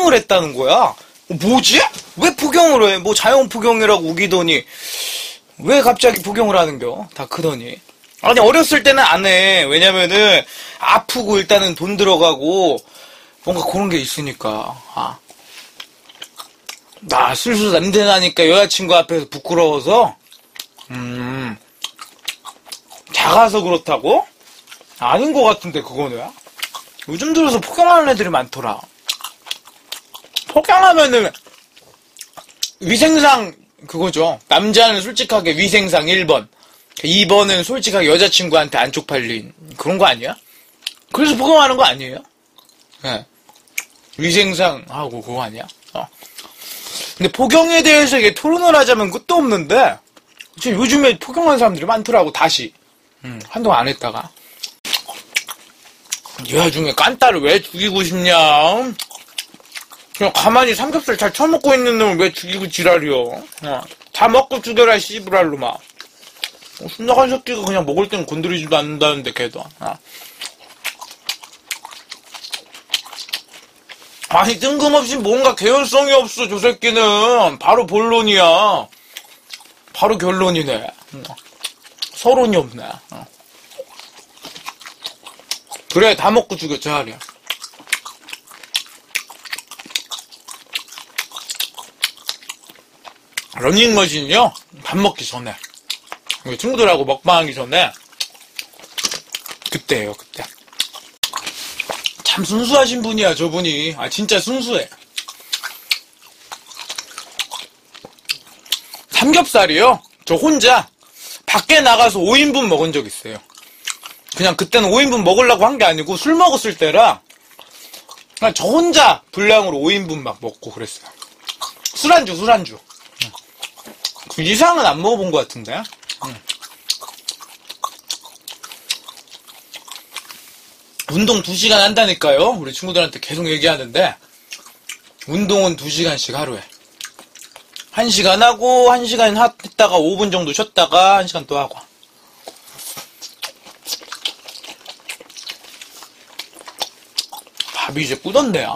을 했다는 거야. 뭐지? 왜 포경을 해? 뭐 자연 포경이라고 우기더니 왜 갑자기 포경을 하는겨? 다 크더니. 아니 어렸을 때는 안 해. 왜냐면은 아프고 일단은 돈 들어가고 뭔가 그런 게 있으니까. 나 술술 냄새 나니까 여자친구 앞에서 부끄러워서 작아서 그렇다고? 아닌 것 같은데 그거는. 요즘 들어서 포경하는 애들이 많더라. 포경하면은 위생상 그거죠. 남자는 솔직하게 위생상 1번, 2번은 솔직하게 여자친구한테 안 쪽팔린 그런 거 아니야? 그래서 포경하는 거 아니에요? 네. 위생상 하고 그거 아니야? 근데 포경에 대해서 이게 토론을 하자면 끝도 없는데 지금 요즘에 포경하는 사람들이 많더라고. 다시 한동안 안 했다가. 이 와중에 깐따를 왜 죽이고 싶냐? 그냥 가만히 삼겹살 잘 처먹고 있는 놈을 왜 죽이고 지랄이여? 다 먹고 죽여라 씨부랄로 막. 순나간 새끼가 그냥 먹을 땐 건드리지도 않는다는데 걔도. 아니 뜬금없이 뭔가 개연성이 없어. 저 새끼는 바로 본론이야. 바로 결론이네. 서론이 없네. 그래 다 먹고 죽여 차라리. 러닝머신이요? 밥 먹기 전에. 친구들하고 먹방하기 전에. 그때예요 그때. 참 순수하신 분이야 저분이. 진짜 순수해. 삼겹살이요? 저 혼자 밖에 나가서 5인분 먹은 적 있어요. 그냥 그때는 5인분 먹으려고 한 게 아니고 술 먹었을 때라 그냥 저 혼자 분량으로 5인분 막 먹고 그랬어요. 술안주. 그 이상은 안 먹어본 것 같은데. 운동 2시간 한다니까요. 우리 친구들한테 계속 얘기하는데 운동은 2시간씩 하루에 1시간 하고 1시간 했다가 5분 정도 쉬었다가 1시간 또 하고. 밥이 이제 굳었네요.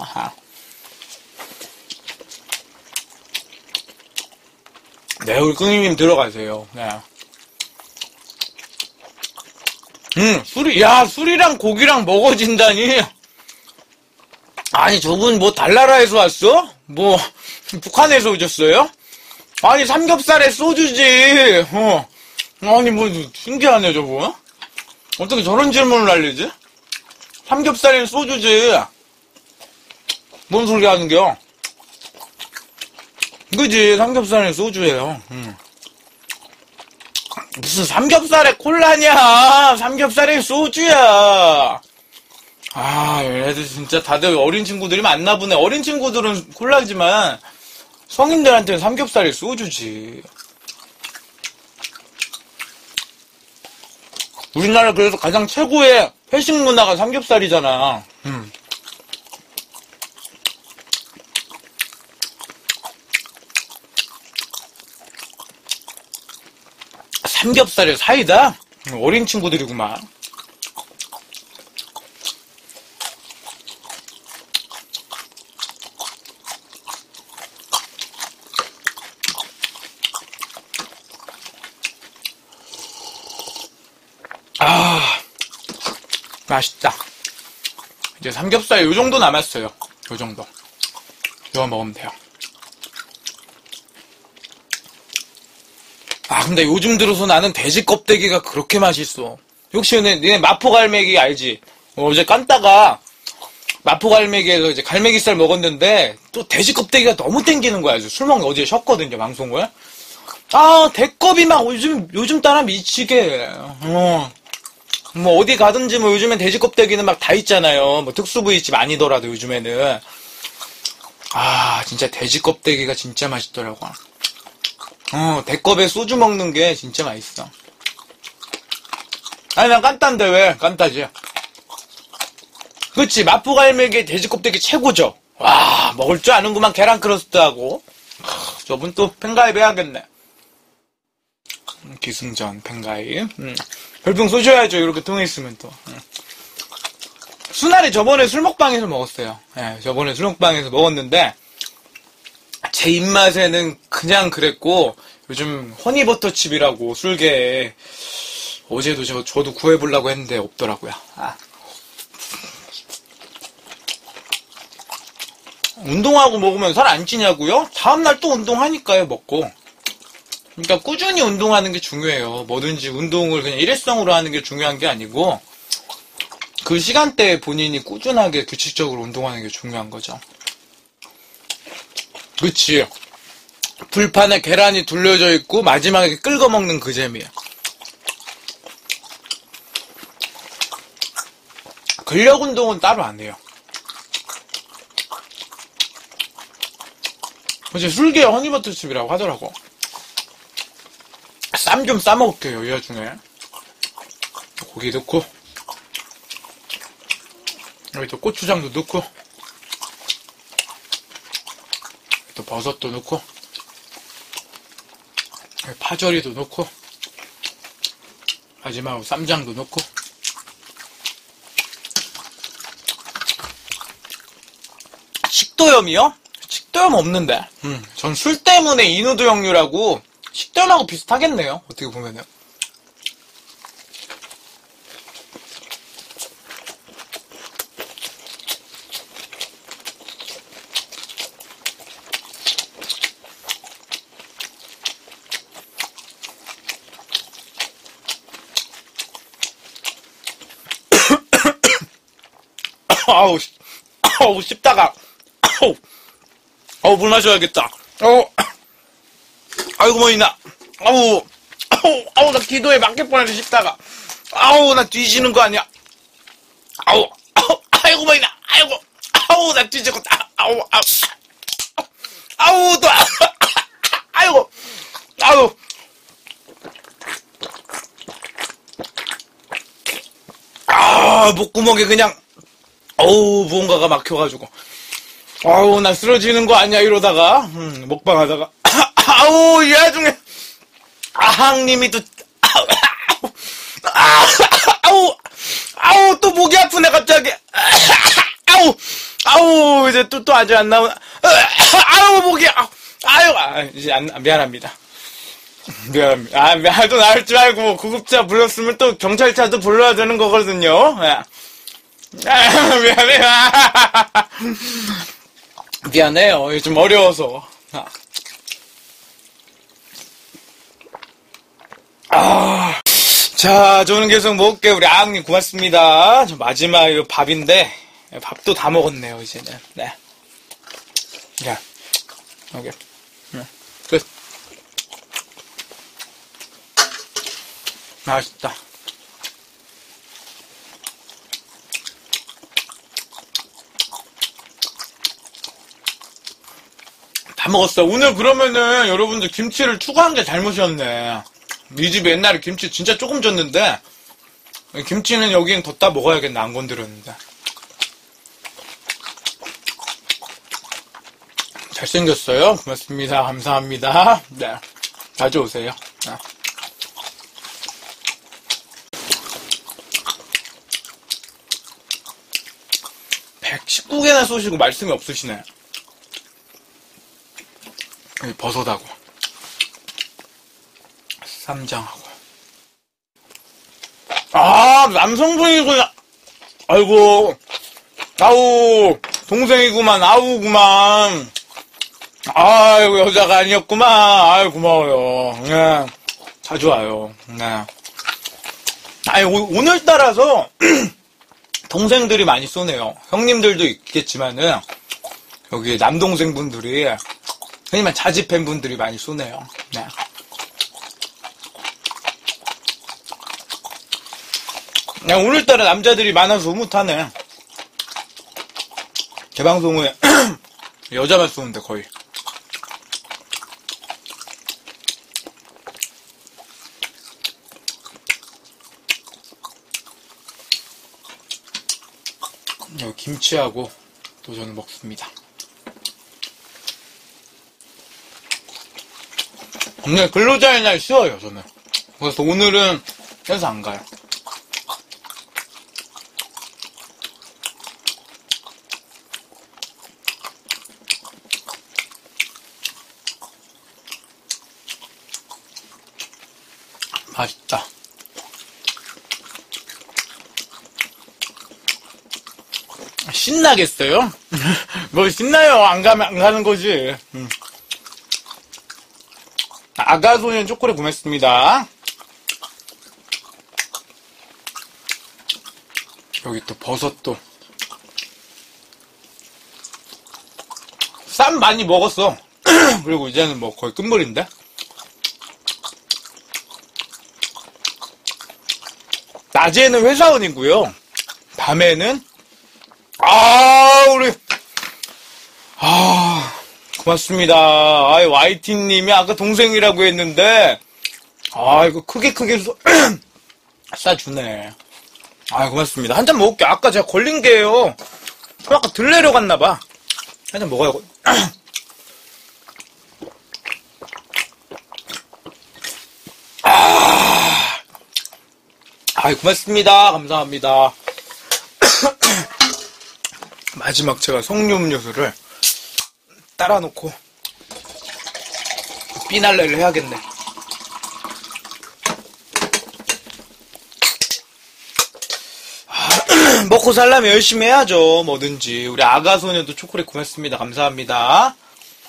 네, 우리 끙이님 들어가세요. 네. 술이랑 고기랑 먹어진다니. 아니, 저분 뭐 달나라에서 왔어? 뭐, 북한에서 오셨어요? 아니, 삼겹살에 소주지. 아니, 뭐, 신기하네, 저분. 어떻게 저런 질문을 날리지? 삼겹살에 소주지. 뭔 소리 하는겨? 그지, 삼겹살에 소주예요. 무슨 삼겹살에 콜라냐? 삼겹살에 소주야. 얘네들 진짜 다들 어린 친구들이 많나 보네. 어린 친구들은 콜라지만 성인들한테는 삼겹살에 소주지. 우리나라 그래서 가장 최고의 회식 문화가 삼겹살이잖아. 삼겹살에 사이다? 어린 친구들이구만. 맛있다. 이제 삼겹살 요정도 남았어요. 요정도. 이거 먹으면 돼요. 근데 요즘 들어서 나는 돼지 껍데기가 그렇게 맛있어. 혹시 니네 마포갈매기 알지? 어제 깐따가 마포갈매기에서 이제 갈매기살 먹었는데 또 돼지 껍데기가 너무 땡기는 거야. 술 먹는 어제 쉬었거든요, 방송을. 대껍이 막 요즘 따라 미치게. 뭐 어디 가든지 뭐 요즘엔 돼지 껍데기는 막 다 있잖아요. 뭐 특수 부위집 아니더라도 요즘에는. 진짜 돼지 껍데기가 진짜 맛있더라고. 대껍에 소주 먹는 게 진짜 맛있어. 난 깐따인데 왜? 깐따지. 그치, 마포갈매기 돼지 껍데기 최고죠. 와, 먹을 줄 아는구만. 계란 크러스트하고. 저분 또 팬가입 해야겠네. 기승전 팬가입. 별풍 쏘셔야죠. 이렇게 통해 있으면 또. 수날이 저번에 술 먹방에서 먹었어요. 예, 저번에 술 먹방에서 먹었는데, 제 입맛에는 그냥 그랬고, 요즘 허니버터칩이라고 술계에 어제도 저도 구해보려고 했는데 없더라고요. 운동하고 먹으면 살 안 찌냐고요? 다음날 또 운동하니까요, 먹고. 그러니까 꾸준히 운동하는 게 중요해요. 뭐든지 운동을 그냥 일회성으로 하는 게 중요한 게 아니고, 그 시간대에 본인이 꾸준하게 규칙적으로 운동하는 게 중요한 거죠. 그치. 불판에 계란이 둘려져 있고 마지막에 긁어 먹는 그 재미야. 근력 운동은 따로 안 해요. 어제 술계 허니버터칩이라고 하더라고. 쌈 좀 싸먹을게요. 이 와중에 고기 넣고, 여기 또 고추장도 넣고, 또 버섯도 넣고, 파절이도 넣고, 마지막으로 쌈장도 넣고. 식도염이요? 식도염 없는데. 전 술 때문에 인후두역류라고 식도염하고 비슷하겠네요. 어떻게 보면은. 아우, 씹다가, 물 마셔야겠다. 아이고, 머리나. 나 기도에 막힐 뻔했네, 씹다가. 나 뒤지는 거 아니야. 아이고, 머리나. 나 뒤지겠다. 또, 아이고. 목구멍에 그냥, 무언가가 막혀가지고. 나 쓰러지는 거 아니야, 이러다가. 먹방 하다가. 이 와중에. 아항님이 또, 또 목이 아프네, 갑자기. 이제 또 아직 안 나오나. 목이, 이제 미안합니다. 말도 나올 줄 알고 구급차 불렀으면 또 경찰차도 불러야 되는 거거든요. 미안해요. 미안해요. 요즘 어려워서. 자, 저는 계속 먹을게요. 우리 아흥님 고맙습니다. 저 마지막 이거 밥인데, 밥도 다 먹었네요, 이제는. 네. 자, 오케이. 끝. 맛있다. 다 먹었어. 오늘 그러면은 여러분들 김치를 추가한 게 잘못이었네. 이 집에 옛날에 김치 진짜 조금 줬는데, 김치는 여기는 뒀다 먹어야겠네. 안 건드렸는데. 잘생겼어요. 고맙습니다. 감사합니다. 네. 자주 오세요. 네. 119개나 쏘시고 말씀이 없으시네. 버섯하고 쌈장하고. 남성분이구나. 아이고, 동생이구만. 아우구만. 아이고, 여자가 아니었구만. 아이고, 고마워요. 네. 자주 와요. 네. 오늘따라서 동생들이 많이 쏘네요. 형님들도 있겠지만은 여기 남동생분들이, 흔히만 자지 팬분들이 많이 쏘네요. 네. 오늘따라 남자들이 많아서 흐뭇하네. 제 방송에 여자만 쏘는데 거의. 여기 김치하고 또 저는 먹습니다. 오늘 근로자의 날 쉬어요, 저는. 그래서 오늘은 회사 안 가요. 맛있다. 신나겠어요? 뭐 신나요? 안 가면 안 가는 거지. 아가소년 초콜릿 구매했습니다. 여기 또 버섯도. 쌈 많이 먹었어. 그리고 이제는 뭐 거의 끝물인데? 낮에는 회사원이고요. 밤에는 고맙습니다. YT님이 아까 동생이라고 했는데, 이거 크게 싸주네. 고맙습니다. 한 잔 먹을게. 아까 제가 걸린 게요. 아까 들레려 갔나봐. 한 잔 먹어요. 고맙습니다. 감사합니다. 마지막 제가 석류 음료수를 따라 놓고 피날레를 해야겠네. 먹고 살려면 열심히 해야죠. 뭐든지. 우리 아가소녀도 초콜릿 고맙습니다. 감사합니다.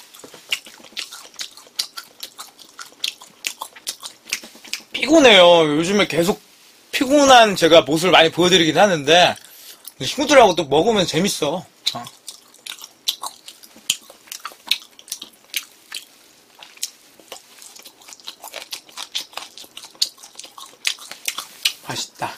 피곤해요. 요즘에 계속 피곤한 제가 모습을 많이 보여드리긴 하는데 친구들하고 또 먹으면 재밌어. 맛있다.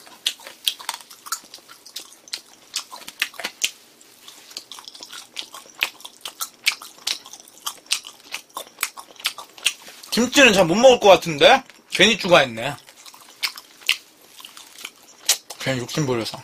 김치는 잘 못 먹을 것 같은데 괜히 추가했네. 괜히 욕심 부려서.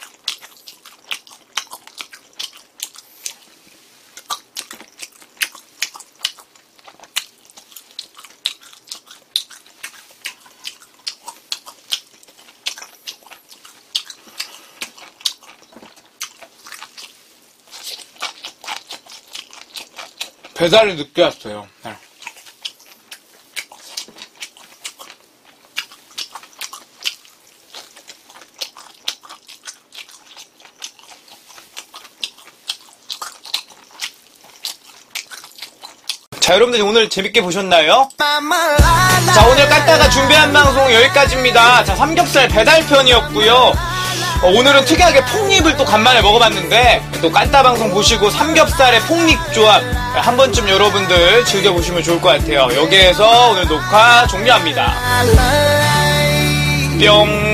배달이 늦게 왔어요. 네. 자, 여러분들 오늘 재밌게 보셨나요? 자, 오늘 깐따가 준비한 방송 여기까지입니다. 자, 삼겹살 배달편이었고요. 오늘은 특이하게 폭립을 또 간만에 먹어봤는데 또 깐따 방송 보시고 삼겹살의 폭립 조합 한 번쯤 여러분들 즐겨보시면 좋을 것 같아요. 여기에서 오늘 녹화 종료합니다. 뿅.